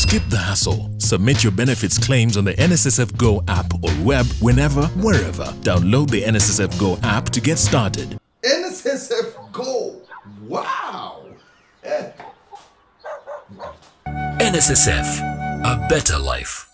Skip the hassle. Submit your benefits claims on the NSSF Go app or web whenever, wherever. Download the NSSF Go app to get started. NSSF Go. Wow. NSSF, a better life.